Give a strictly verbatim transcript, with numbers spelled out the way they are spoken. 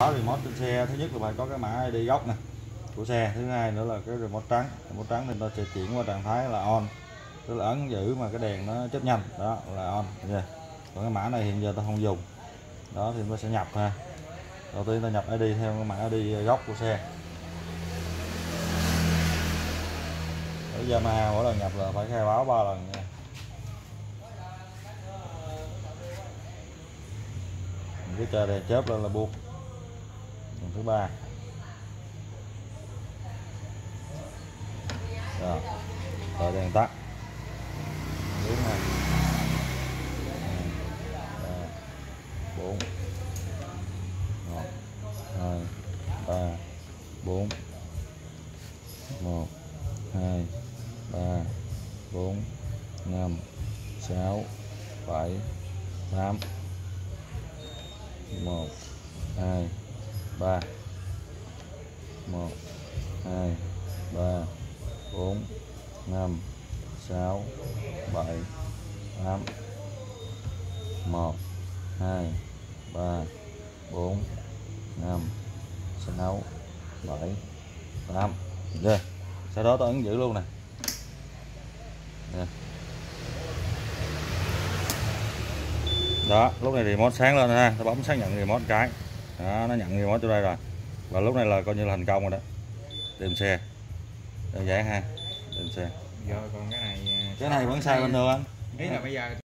Có remote trên xe, thứ nhất là phải có cái mã i đê gốc nè của xe, thứ hai nữa là cái remote trắng. Remote trắng thì ta sẽ chuyển qua trạng thái là on, tức là ấn giữ mà cái đèn nó chớp nhanh, đó là on nha. Còn cái mã này hiện giờ ta không dùng, đó thì ta sẽ nhập ha. Đầu tiên ta nhập i đê theo cái mã i đê gốc của xe. Bây giờ mà mỗi lần nhập là phải khai báo ba lần nha. Cái chờ đèn chớp lên là buông. Lần thứ ba. Rồi, rồi đèn tắt. Đúng này. bốn một hai ba bốn một hai ba bốn năm sáu bảy tám một hai ba một hai ba bốn năm sáu bảy tám một hai ba bốn năm sáu bảy tám. Rồi sau đó tôi ấn giữ luôn nè. Đó, lúc này remote sáng lên ha, tôi bấm xác nhận remote cái đó, nó nhận remote cho đây rồi, và lúc này là coi như là thành công rồi đó. Tìm xe đơn giản ha, tìm xe. Rồi còn cái này cái này vẫn sai bình thường anh. ý là bây giờ